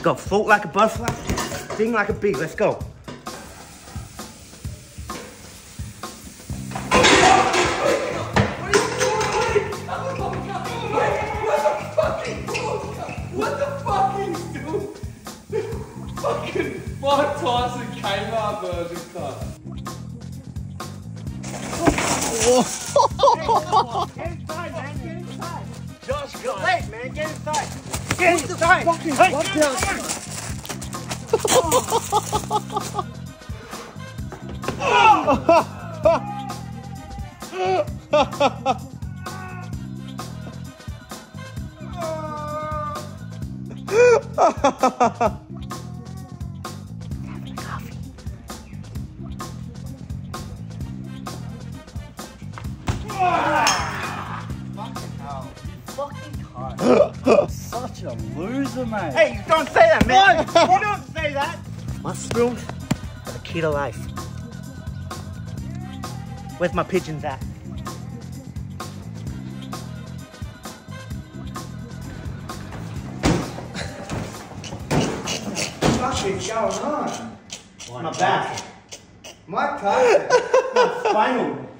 go. Float like a butterfly, sting like a bee. Let's go. What the fucking dude? Fucking Mike Tyson came out version cut. Get inside, man. Get inside. Josh, go late, man. Get inside. Get inside. Hey, Such a loser, mate. hey, you don't say that, man. You don't say that. Mushrooms are the key to life. Where's my pigeons at? What's going on? My back. Mike Tyson. Spinal.